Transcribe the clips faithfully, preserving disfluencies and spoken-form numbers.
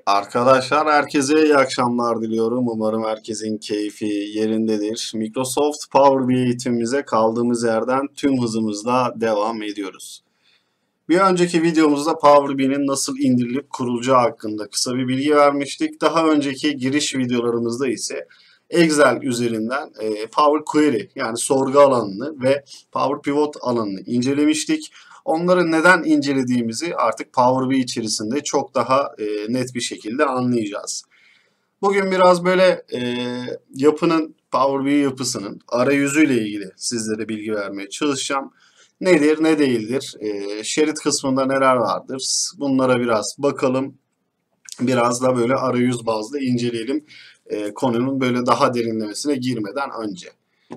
Arkadaşlar herkese iyi akşamlar diliyorum. Umarım herkesin keyfi yerindedir. Microsoft Power B I eğitimimize kaldığımız yerden tüm hızımızla devam ediyoruz. Bir önceki videomuzda Power B I'nin nasıl indirilip kurulacağı hakkında kısa bir bilgi vermiştik. Daha önceki giriş videolarımızda ise Excel üzerinden Power Query yani sorgu alanını ve Power Pivot alanını incelemiştik. Onları neden incelediğimizi artık Power B I içerisinde çok daha e, net bir şekilde anlayacağız. Bugün biraz böyle e, yapının, Power B I yapısının arayüzüyle ilgili sizlere bilgi vermeye çalışacağım. Nedir, ne değildir, e, şerit kısmında neler vardır, bunlara biraz bakalım. Biraz da böyle arayüz bazlı inceleyelim e, konunun böyle daha derinlemesine girmeden önce.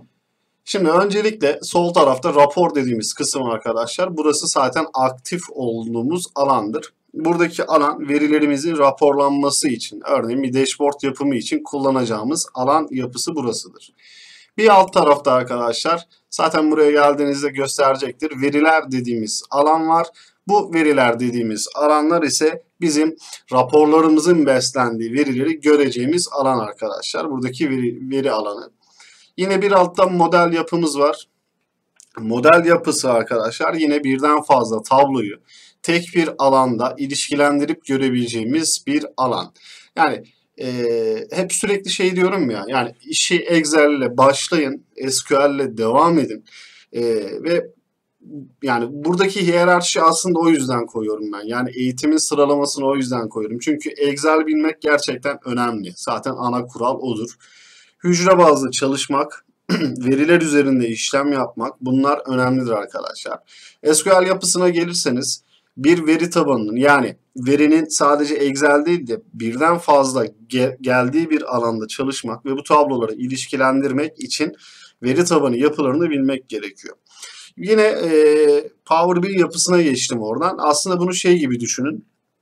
Şimdi öncelikle sol tarafta rapor dediğimiz kısım arkadaşlar. Burası zaten aktif olduğumuz alandır. Buradaki alan verilerimizin raporlanması için, örneğin bir dashboard yapımı için kullanacağımız alan yapısı burasıdır. Bir alt tarafta arkadaşlar zaten buraya geldiğinizde gösterecektir. Veriler dediğimiz alan var. Bu veriler dediğimiz alanlar ise bizim raporlarımızın beslendiği verileri göreceğimiz alan arkadaşlar. Buradaki veri, veri alanı. Yine bir altta model yapımız var. Model yapısı arkadaşlar yine birden fazla tabloyu tek bir alanda ilişkilendirip görebileceğimiz bir alan. Yani e, hep sürekli şey diyorum ya, yani işi Excel ile başlayın, S Q L ile devam edin e, ve yani buradaki hiyerarşi aslında o yüzden koyuyorum ben. Yani eğitimin sıralamasını o yüzden koyuyorum. Çünkü Excel bilmek gerçekten önemli. Zaten ana kural odur. Hücre bazlı çalışmak, veriler üzerinde işlem yapmak, bunlar önemlidir arkadaşlar. S Q L yapısına gelirseniz bir veri tabanının, yani verinin sadece Excel değil de birden fazla ge geldiği bir alanda çalışmak ve bu tabloları ilişkilendirmek için veri tabanı yapılarını bilmek gerekiyor. Yine e, Power B I yapısına geçtim oradan. Aslında bunu şey gibi düşünün.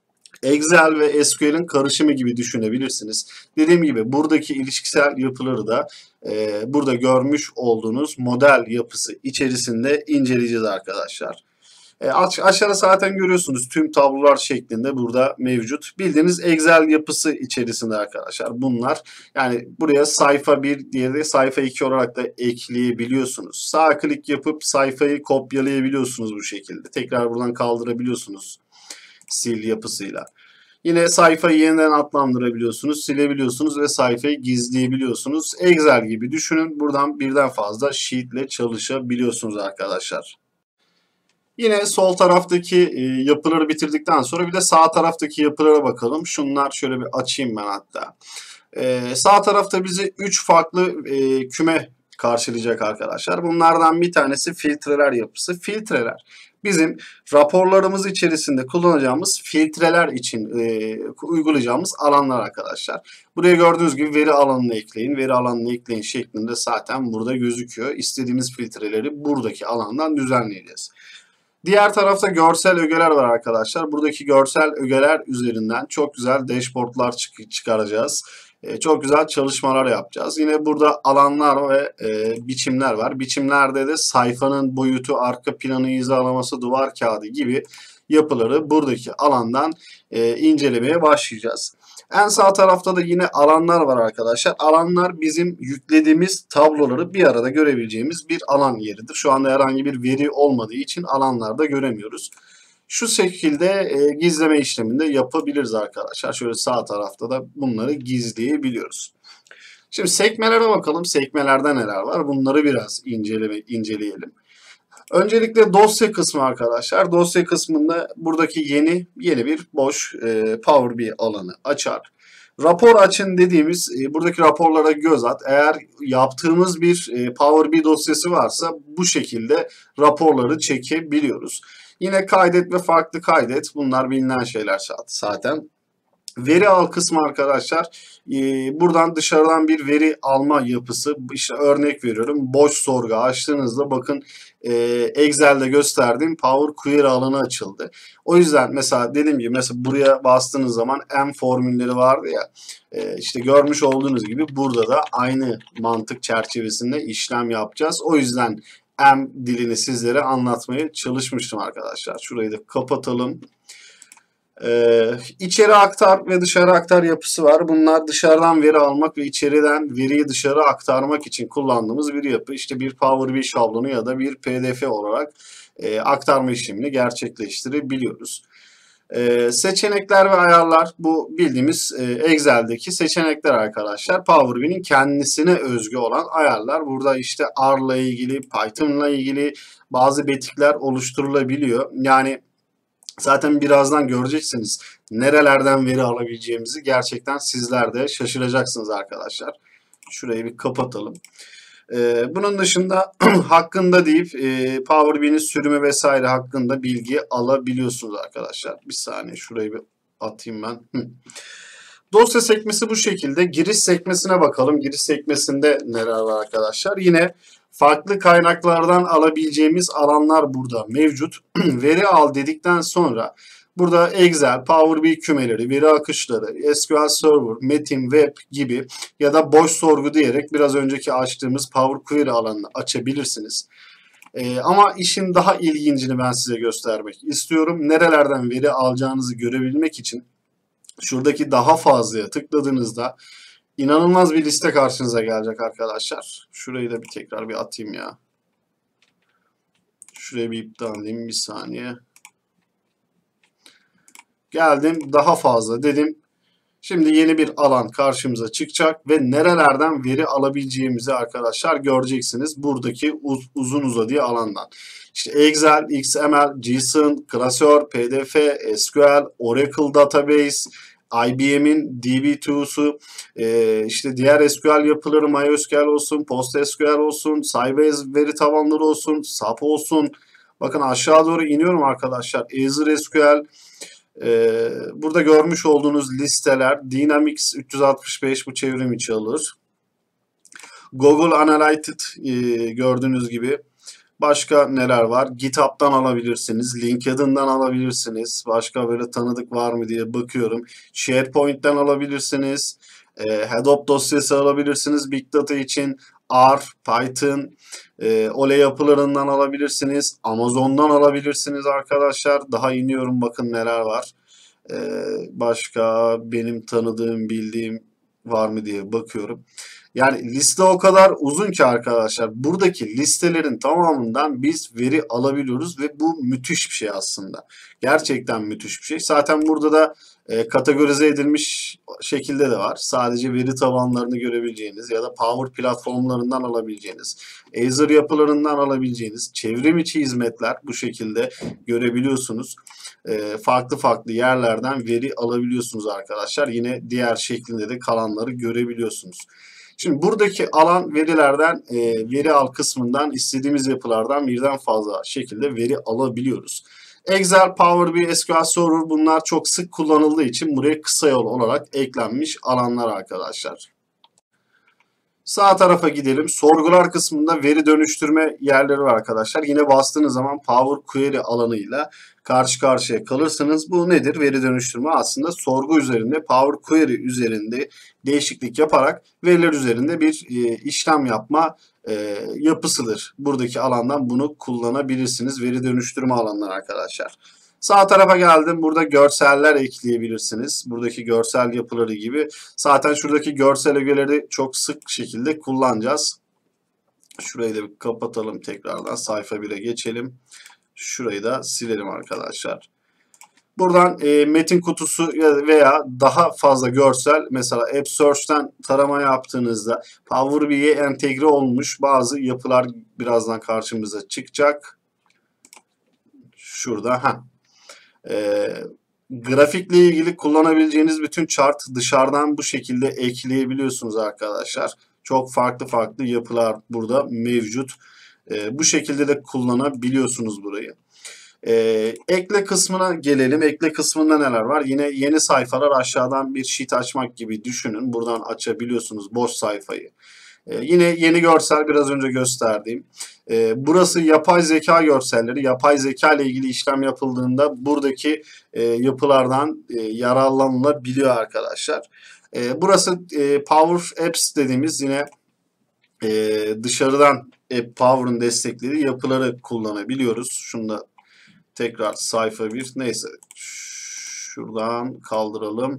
Excel ve S Q L'in karışımı gibi düşünebilirsiniz. Dediğim gibi buradaki ilişkisel yapıları da e, burada görmüş olduğunuz model yapısı içerisinde inceleyeceğiz arkadaşlar. E, aş aşağıda zaten görüyorsunuz tüm tablolar şeklinde burada mevcut. Bildiğiniz Excel yapısı içerisinde arkadaşlar bunlar. Yani buraya sayfa bir diye de sayfa iki olarak da ekleyebiliyorsunuz. Sağ klik yapıp sayfayı kopyalayabiliyorsunuz bu şekilde. Tekrar buradan kaldırabiliyorsunuz sil yapısıyla. Yine sayfayı yeniden adlandırabiliyorsunuz, silebiliyorsunuz ve sayfayı gizleyebiliyorsunuz. Excel gibi düşünün. Buradan birden fazla sheet ile çalışabiliyorsunuz arkadaşlar. Yine sol taraftaki e, yapıları bitirdikten sonra bir de sağ taraftaki yapılara bakalım. Şunlar şöyle bir açayım ben hatta. E, sağ tarafta bizi üç farklı e, küme karşılayacak arkadaşlar. Bunlardan bir tanesi filtreler yapısı. Filtreler bizim raporlarımız içerisinde kullanacağımız filtreler için e, uygulayacağımız alanlar arkadaşlar. Buraya gördüğünüz gibi veri alanını ekleyin, veri alanını ekleyin şeklinde zaten burada gözüküyor. İstediğimiz filtreleri buradaki alandan düzenleyeceğiz. Diğer tarafta görsel ögeler var arkadaşlar. Buradaki görsel ögeler üzerinden çok güzel dashboardlar çık çıkaracağız. E, çok güzel çalışmalar yapacağız. Yine burada alanlar ve e, biçimler var. Biçimlerde de sayfanın boyutu, arka planı hizalaması, duvar kağıdı gibi yapıları buradaki alandan e, incelemeye başlayacağız. En sağ tarafta da yine alanlar var arkadaşlar. Alanlar bizim yüklediğimiz tabloları bir arada görebileceğimiz bir alan yeridir. Şu anda herhangi bir veri olmadığı için alanlarda göremiyoruz. Şu şekilde e, gizleme işleminde yapabiliriz arkadaşlar. Şöyle sağ tarafta da bunları gizleyebiliyoruz. Şimdi sekmelere bakalım. Sekmelerde neler var? Bunları biraz inceleme, inceleyelim. Öncelikle dosya kısmı arkadaşlar. Dosya kısmında buradaki yeni yeni bir boş e, Power B I alanı açar. Rapor açın dediğimiz e, buradaki raporlara göz at. Eğer yaptığımız bir e, Power B I dosyası varsa bu şekilde raporları çekebiliyoruz. Yine kaydet ve farklı kaydet. Bunlar bilinen şeyler zaten. Veri al kısmı arkadaşlar. E, buradan dışarıdan bir veri alma yapısı. İşte örnek veriyorum. Boş sorgu açtığınızda bakın e, Excel'de gösterdiğim Power Query alanı açıldı. O yüzden mesela dediğim gibi mesela buraya bastığınız zaman M formülleri vardı ya. E, işte görmüş olduğunuz gibi burada da aynı mantık çerçevesinde işlem yapacağız. O yüzden M dilini sizlere anlatmaya çalışmıştım arkadaşlar. Şurayı da kapatalım. Ee, içeri aktar ve dışarı aktar yapısı var. Bunlar dışarıdan veri almak ve içeriden veriyi dışarı aktarmak için kullandığımız bir yapı. İşte bir Power B I şablonu ya da bir P D F olarak e, aktarma işlemini gerçekleştirebiliyoruz. Ee, seçenekler ve ayarlar bu bildiğimiz e, Excel'deki seçenekler arkadaşlar. Power B I'nin kendisine özgü olan ayarlar. Burada işte R'la ilgili, Python'la ilgili bazı betikler oluşturulabiliyor. Yani zaten birazdan göreceksiniz nerelerden veri alabileceğimizi, gerçekten sizler de şaşıracaksınız arkadaşlar. Şurayı bir kapatalım. Ee, bunun dışında hakkında deyip e, Power B I'nin sürümü vesaire hakkında bilgi alabiliyorsunuz arkadaşlar. Bir saniye şurayı bir atayım ben. Hı. Dosya sekmesi bu şekilde. Giriş sekmesine bakalım. Giriş sekmesinde neler var arkadaşlar? Yine farklı kaynaklardan alabileceğimiz alanlar burada mevcut. Veri al dedikten sonra burada Excel, Power B I kümeleri, veri akışları, S Q L Server, Metin, Web gibi ya da boş sorgu diyerek biraz önceki açtığımız Power Query alanını açabilirsiniz. Ee, ama işin daha ilgincini ben size göstermek istiyorum. Nerelerden veri alacağınızı görebilmek için şuradaki daha fazlaya tıkladığınızda inanılmaz bir liste karşınıza gelecek arkadaşlar. Şurayı da bir tekrar bir atayım ya. Şuraya bir iptal edeyim bir saniye. Geldim daha fazla dedim. Şimdi yeni bir alan karşımıza çıkacak ve nerelerden veri alabileceğimizi arkadaşlar göreceksiniz. Buradaki uz uzun uzadığı alandan. İşte Excel, X M L, JSON, klasör, P D F, S Q L, Oracle Database, I B M'in D B iki'su, e, işte diğer S Q L yapıları MySQL olsun, PostgreSQL olsun, Sybase veri tabanları olsun, S A P olsun. Bakın aşağı doğru iniyorum arkadaşlar. Azure S Q L, Ee, burada görmüş olduğunuz listeler Dynamics üç yüz altmış beş bu çevrim içi alır. Google Analytics e, gördüğünüz gibi. Başka neler var? GitHub'dan alabilirsiniz. LinkedIn'dan alabilirsiniz. Başka böyle tanıdık var mı diye bakıyorum. SharePoint'ten alabilirsiniz. E, Hadoop dosyası alabilirsiniz. Big Data için R, Python, e, Ole yapılarından alabilirsiniz. Amazon'dan alabilirsiniz arkadaşlar. Daha iniyorum bakın neler var. E, başka benim tanıdığım, bildiğim var mı diye bakıyorum. Yani liste o kadar uzun ki arkadaşlar. Buradaki listelerin tamamından biz veri alabiliyoruz ve bu müthiş bir şey aslında. Gerçekten müthiş bir şey. Zaten burada da e, kategorize edilmiş şekilde de var. Sadece veri tabanlarını görebileceğiniz ya da Power platformlarından alabileceğiniz, Azure yapılarından alabileceğiniz çevrim içi hizmetler bu şekilde görebiliyorsunuz. E, farklı farklı yerlerden veri alabiliyorsunuz arkadaşlar. Yine diğer şeklinde de kalanları görebiliyorsunuz. Şimdi buradaki alan verilerden, e, veri al kısmından istediğimiz yapılardan birden fazla şekilde veri alabiliyoruz. Excel, Power B I, S Q L Server bunlar çok sık kullanıldığı için buraya kısa yol olarak eklenmiş alanlar arkadaşlar. Sağ tarafa gidelim. Sorgular kısmında veri dönüştürme yerleri var arkadaşlar. Yine bastığınız zaman Power Query alanıyla karşı karşıya kalırsınız. Bu nedir? Veri dönüştürme aslında sorgu üzerinde, Power Query üzerinde değişiklik yaparak veriler üzerinde bir e, işlem yapma e, yapısıdır. Buradaki alandan bunu kullanabilirsiniz. Veri dönüştürme alanları arkadaşlar. Sağ tarafa geldim. Burada görseller ekleyebilirsiniz. Buradaki görsel yapıları gibi. Zaten şuradaki görsel ögeleri çok sık şekilde kullanacağız. Şurayı da bir kapatalım tekrardan. Sayfa bire geçelim. Şurayı da silelim arkadaşlar. Buradan e, metin kutusu veya daha fazla görsel, mesela App Search'ten tarama yaptığınızda Power B I'ye entegre olmuş bazı yapılar birazdan karşımıza çıkacak. Şurada. Heh. E, grafikle ilgili kullanabileceğiniz bütün chart dışarıdan bu şekilde ekleyebiliyorsunuz arkadaşlar. Çok farklı farklı yapılar burada mevcut. E, bu şekilde de kullanabiliyorsunuz burayı. E, ekle kısmına gelelim. Ekle kısmında neler var? Yine yeni sayfalar, aşağıdan bir sheet açmak gibi düşünün. Buradan açabiliyorsunuz boş sayfayı. Ee, yine yeni görsel biraz önce gösterdiğim. Ee, burası yapay zeka görselleri. Yapay zeka ile ilgili işlem yapıldığında buradaki e, yapılardan e, yararlanılabiliyor arkadaşlar. E, burası e, Power Apps dediğimiz yine e, dışarıdan App Power'ın desteklediği yapıları kullanabiliyoruz. Şunu da tekrar sayfa bir. Neyse. Şuradan kaldıralım.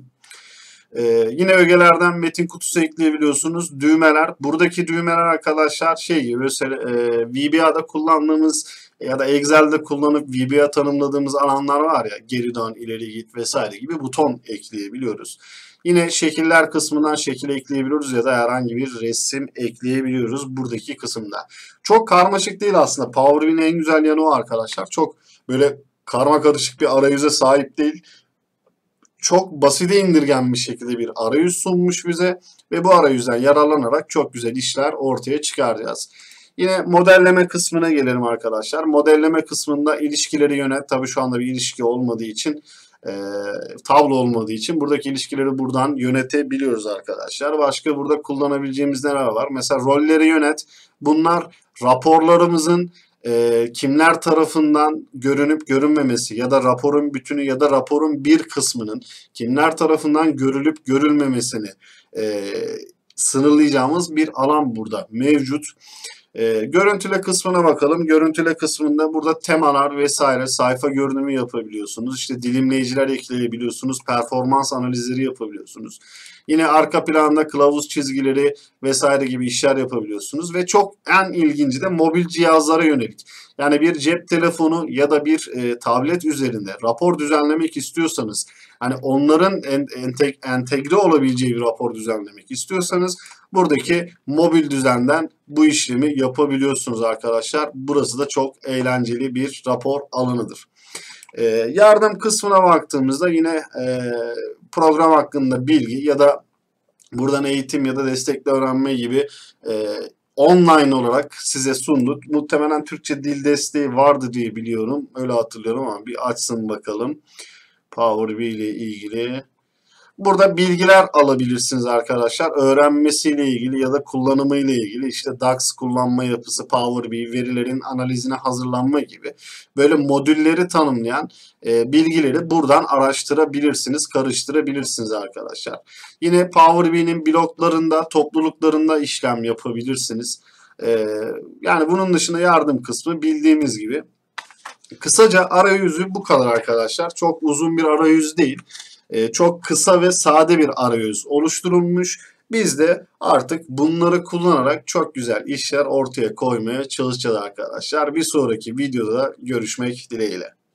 Ee, yine ögelerden metin kutusu ekleyebiliyorsunuz. Düğmeler. Buradaki düğmeler arkadaşlar şey gibi mesela e, V B A'da kullandığımız ya da Excel'de kullanıp V B A tanımladığımız alanlar var ya, geri dön, ileri git vesaire gibi buton ekleyebiliyoruz. Yine şekiller kısmından şekil ekleyebiliyoruz ya da herhangi bir resim ekleyebiliyoruz buradaki kısımda. Çok karmaşık değil aslında. Power B I I'nin en güzel yanı o arkadaşlar. Çok böyle karma karışık bir arayüze sahip değil. Çok basite indirgenmiş şekilde bir arayüz sunmuş bize ve bu arayüzden yararlanarak çok güzel işler ortaya çıkaracağız. Yine modelleme kısmına gelelim arkadaşlar. Modelleme kısmında ilişkileri yönet. Tabii şu anda bir ilişki olmadığı için, e, tablo olmadığı için buradaki ilişkileri buradan yönetebiliyoruz arkadaşlar. Başka burada kullanabileceğimiz neler var? Mesela rolleri yönet. Bunlar raporlarımızın e, kimler tarafından görünüp görünmemesi ya da raporun bütünü ya da raporun bir kısmının kimler tarafından görülüp görülmemesini e, sınırlayacağımız bir alan burada mevcut. E, görüntüle kısmına bakalım. Görüntüle kısmında burada temalar vesaire, sayfa görünümü yapabiliyorsunuz. İşte dilimleyiciler ekleyebiliyorsunuz. Performans analizleri yapabiliyorsunuz. Yine arka planda kılavuz çizgileri vesaire gibi işler yapabiliyorsunuz. Ve çok en ilginci de mobil cihazlara yönelik. Yani bir cep telefonu ya da bir e, tablet üzerinde rapor düzenlemek istiyorsanız, hani onların ente, entegre olabileceği bir rapor düzenlemek istiyorsanız buradaki mobil düzenden bu işlemi yapabiliyorsunuz arkadaşlar. Burası da çok eğlenceli bir rapor alanıdır. Ee, yardım kısmına baktığımızda yine e, program hakkında bilgi ya da buradan eğitim ya da destekli öğrenme gibi e, online olarak size sunduk. Muhtemelen Türkçe dil desteği vardı diye biliyorum. Öyle hatırlıyorum ama bir açsın bakalım. Power B I ile ilgili. Burada bilgiler alabilirsiniz arkadaşlar. Öğrenmesiyle ilgili ya da kullanımıyla ilgili, işte DAX kullanma yapısı, Power B I, verilerin analizine hazırlanma gibi böyle modülleri tanımlayan e, bilgileri buradan araştırabilirsiniz, karıştırabilirsiniz arkadaşlar. Yine Power B I'nin bloklarında, topluluklarında işlem yapabilirsiniz. E, yani bunun dışında yardım kısmı bildiğimiz gibi. Kısaca arayüzü bu kadar arkadaşlar. Çok uzun bir arayüz değil. Ee, çok kısa ve sade bir arayüz oluşturulmuş. Biz de artık bunları kullanarak çok güzel işler ortaya koymaya çalışacağız arkadaşlar. Bir sonraki videoda görüşmek dileğiyle.